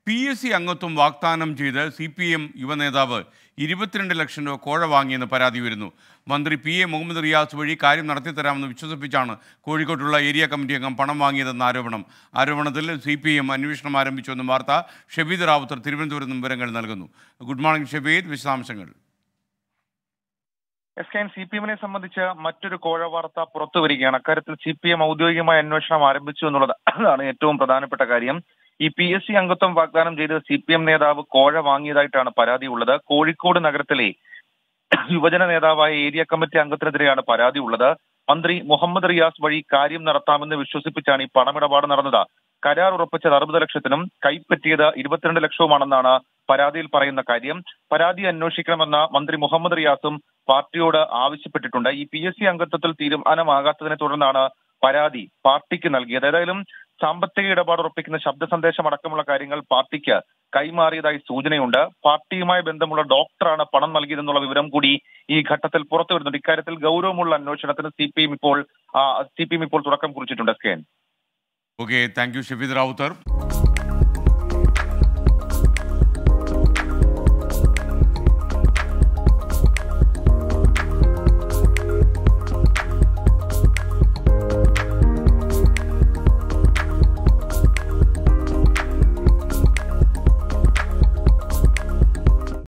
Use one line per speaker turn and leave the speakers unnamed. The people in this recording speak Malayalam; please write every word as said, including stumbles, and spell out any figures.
പി എസ് സി അംഗത്വം വാഗ്ദാനം ചെയ്ത് സി പി എം യുവനേതാവ് ഇരുപത്തിരണ്ട് ലക്ഷം രൂപ കോഴ വാങ്ങിയെന്ന് പരാതി വരുന്നു. മന്ത്രി പി എ മുഹമ്മദ് റിയാസ് വഴി കാര്യം നടത്തിത്തരാമെന്ന് വിശ്വസിപ്പിച്ചാണ് കോഴിക്കോട്ടുള്ള ഏരിയ കമ്മിറ്റി അംഗം പണം വാങ്ങിയതെന്ന ആരോപണം. ആരോപണത്തിൽ സി പി എം അന്വേഷണം ആരംഭിച്ചുവെന്നും വാർത്ത. ഷബീദ് റാവുത്തർ തിരുവനന്തപുരത്ത് നിന്ന് വിവരങ്ങൾ നൽകുന്നു. ഗുഡ് മോർണിംഗ് ഷബീദ്, വിശദാംശങ്ങൾ.
S K M C P എമ്മിനെ സംബന്ധിച്ച് മറ്റൊരു കോഴ വാർത്ത പുറത്തു വരികയാണ്. അക്കാര്യത്തിൽ സി പി എം ഔദ്യോഗികമായ അന്വേഷണം ആരംഭിച്ചു എന്നുള്ളത് അതാണ് ഏറ്റവും പ്രധാനപ്പെട്ട കാര്യം. ഈ പി എസ് സി അംഗത്വം വാഗ്ദാനം ചെയ്ത് സി പി എം നേതാവ് കോഴ വാങ്ങിയതായിട്ടാണ് പരാതി ഉള്ളത്. കോഴിക്കോട് നഗരത്തിലെ യുവജന നേതാവായ ഏരിയ കമ്മിറ്റി അംഗത്തിനെതിരെയാണ് പരാതി ഉള്ളത്. മന്ത്രി മുഹമ്മദ് റിയാസ് വഴി കാര്യം നടത്താമെന്ന് വിശ്വസിപ്പിച്ചാണ് ഈ പണമിടപാട് നടന്നത്. കരാർ ഉറപ്പിച്ചത് അറുപത് ലക്ഷത്തിനും കൈപ്പറ്റിയത് ഇരുപത്തിരണ്ട് ലക്ഷവുമാണെന്നാണ് പരാതിയിൽ പറയുന്ന കാര്യം. പരാതി അന്വേഷിക്കണമെന്ന മന്ത്രി മുഹമ്മദ് റിയാസും പാർട്ടിയോട് ആവശ്യപ്പെട്ടിട്ടുണ്ട്. ഈ പി എസ് സി അംഗത്വത്തിൽ തീരുമാനമാകാത്തതിനെ തുടർന്നാണ് പരാതി പാർട്ടിക്ക് നൽകിയത്. ഏതായാലും സാമ്പത്തിക ഇടപാട് ഉറപ്പിക്കുന്ന ശബ്ദ സന്ദേശം അടക്കമുള്ള കാര്യങ്ങൾ പാർട്ടിക്ക് കൈമാറിയതായി സൂചനയുണ്ട്. പാർട്ടിയുമായി ബന്ധമുള്ള ഡോക്ടറാണ് പണം നൽകിയതെന്നുള്ള വിവരം കൂടി ഈ ഘട്ടത്തിൽ പുറത്തു വരുന്നുണ്ട്. ഇക്കാര്യത്തിൽ ഗൗരവമുള്ള അന്വേഷണത്തിന് സി പി എം ഇപ്പോൾ സി പി എം ഇപ്പോൾ തുടക്കം കുറിച്ചിട്ടുണ്ട്. സ്കേൻ
okay, thank you Shabeed Rawther.